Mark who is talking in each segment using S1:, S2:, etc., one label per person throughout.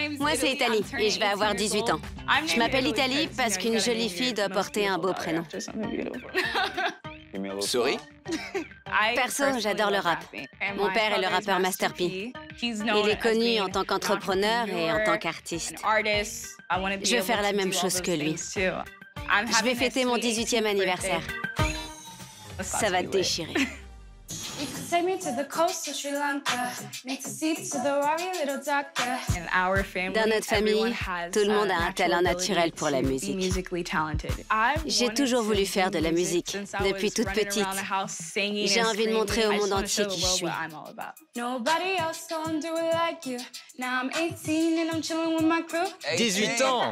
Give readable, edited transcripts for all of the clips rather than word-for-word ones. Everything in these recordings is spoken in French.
S1: Moi, c'est Italie et je vais avoir 18 ans. Je m'appelle Italie parce qu'une jolie fille doit porter un beau prénom.
S2: Sorry?
S1: Perso, j'adore le rap. Mon père est le rappeur Master P. Il est connu en tant qu'entrepreneur et en tant qu'artiste. Je veux faire la même chose que lui. Je vais fêter mon 18e anniversaire. Ça va te déchirer. Dans notre famille, tout le monde a un talent naturel pour la musique. J'ai toujours voulu faire de la musique, depuis toute petite. J'ai envie de montrer au monde entier qui je suis.
S2: 18 ans!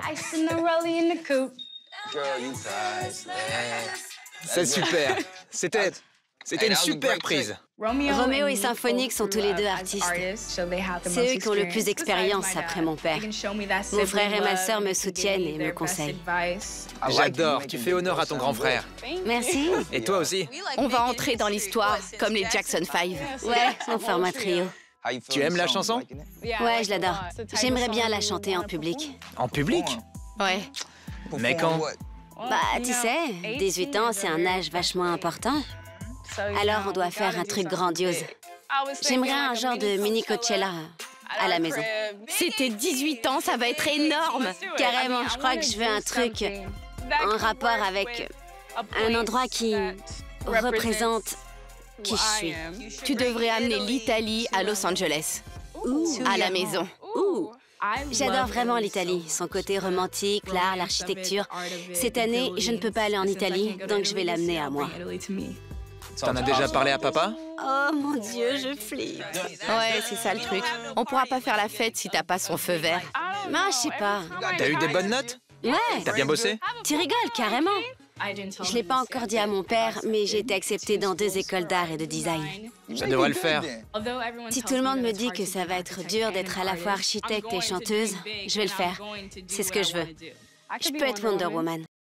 S2: C'est super. C'était une super prise.
S1: Roméo et Symphonique sont tous les deux artistes. C'est eux qui ont le plus d'expérience après mon père. Mon frère et ma sœur me soutiennent et me conseillent.
S2: J'adore, tu fais honneur à ton grand frère.
S1: Merci.
S2: Et toi aussi?
S3: On va entrer dans l'histoire, comme les Jackson 5.
S1: Ouais, on forme un trio.
S2: Tu aimes la chanson?
S1: Ouais, je l'adore. J'aimerais bien la chanter en public.
S2: En public?
S3: Ouais.
S2: Mais quand?
S1: Bah, tu sais, 18 ans, c'est un âge vachement important. Alors, on doit faire un truc grandiose. J'aimerais un genre de mini Coachella à la maison.
S3: C'était 18 ans, ça va être énorme.
S1: Carrément, je crois que je veux un truc en rapport avec un endroit qui représente qui je suis.
S3: Tu devrais amener l'Italie à Los Angeles. À la maison.
S1: J'adore vraiment l'Italie, son côté romantique, l'art, l'architecture. Cette année, je ne peux pas aller en Italie, donc je vais l'amener à moi.
S2: T'en as déjà parlé à papa?
S1: Oh mon Dieu, je flippe.
S3: Ouais, c'est ça le truc. On pourra pas faire la fête si t'as pas son feu vert.
S1: Non, je sais pas.
S2: T'as eu des bonnes notes?
S1: Ouais.
S2: T'as bien bossé?
S1: Tu rigoles, carrément. Je l'ai pas encore dit à mon père, mais j'ai été acceptée dans 2 écoles d'art et de design.
S2: Ça devrait le faire.
S1: Si tout le monde me dit que ça va être dur d'être à la fois architecte et chanteuse, je vais le faire. C'est ce que je veux. Je peux être Wonder Woman.